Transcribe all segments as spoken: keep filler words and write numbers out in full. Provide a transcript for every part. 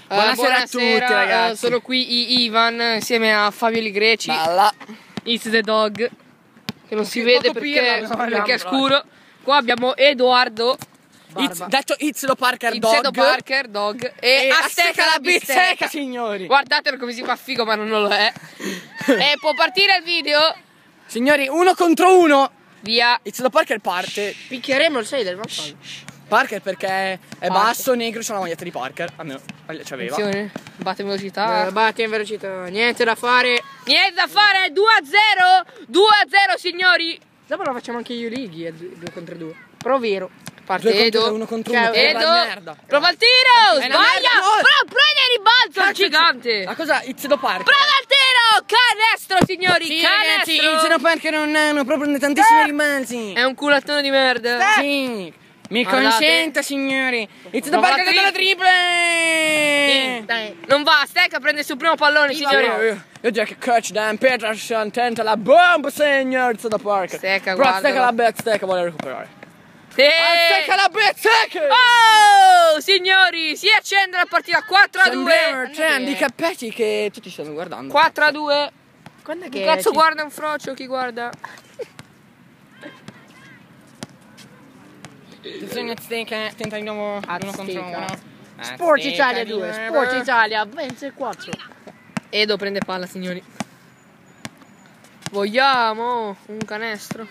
Buonasera, buonasera a tutti ragazzi. Uh, sono qui Ivan insieme a Fabio Li Greci. Balla. It's the dog. Che non si vede perché, perché è scuro. Qua abbiamo Edoardo. It's, detto It's the Parker It's Dog. the Parker Dog. E, e Azteca la bistecca, signori. Guardatelo come si fa figo, ma non lo è. E può partire il video. Signori, uno contro uno. Via. It's the Parker parte. Picchieremo il sei del maffallo. Parker perché è Parker. basso, negro, c'ha la maglietta di Parker. Almeno c'aveva. Attenzione, batte in velocità. Eh, batte in velocità, niente da fare. Niente da fare, due a zero. due a zero signori. Dopo lo facciamo anche io lighi, due contro due. Però vero. Parte Due Edo. contro uno contro uno. Edo. Merda. Prova il tiro. È una Sbaglia. merda, no. Però prende il ribalzo il gigante. Ma cosa? It's the Parker. Prova il tiro. Canestro signori. Sì, Canestro. ragazzi, It's the Parker non hanno proprio tantissimi rimbalzi. È un culattone di merda. Sì. Mi Guardate. consenta signori. It's the Prova Parker la che la tri- triple. Dai. Non va, Stecca prende il suo primo pallone signori. Io, io direi che touchdown Peterson tenta la bomba signor It's the Parker. Stecca, Però guardalo. Stecca la bet, Stecca vuole recuperare. Sì. Stecca la bet, Stecca. Oh signori, si accende la partita quattro a Sembriamo due. tre handicappati che tutti stanno guardando. quattro a due. Quando è Che che cazzo ci- guarda un frocio? Chi guarda? Attenzione Stecca, tenta di nuovo uno contro uno. Sport Stecca Italia di due, nuovo. Sport Italia ventiquattro. Edo prende palla signori. Vogliamo un canestro?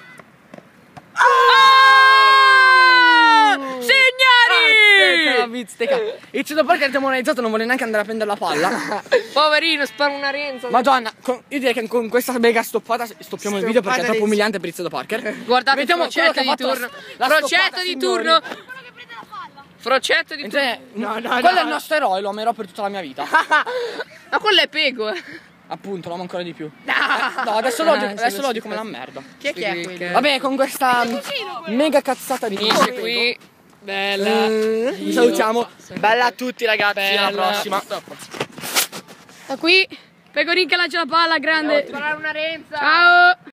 Ah! Signori! Ah, Stecca, Stecca. It's the Parker demoralizzato, non vuole neanche andare a prendere la palla. Poverino, spara una renza. Madonna, con- io direi che con questa mega stoppata stoppiamo il video perché è Stoppata troppo di- umiliante per It's the Parker. Guardate Vediamo il frocetto quello di che ha fatto turno. la- la Frocetto stoppata, di signori. turno. Frocetto di turno. Cioè, No, no, quello no. è il nostro eroe, lo amerò per tutta la mia vita. Ma quello è Pego, eh. Appunto, lo amo ancora di più. Eh, no, adesso lo odio, Ah, adesso sì, lo odio sì, come sì. la merda. Chi è che è quello? Vabbè, con questa mega cazzata di Finisce video, qui. Bella. eh, vi salutiamo. Bella a tutti ragazzi, alla Bella. prossima. Da qui, Pecorin che lancia la palla, grande. Sparare una renza. Ciao.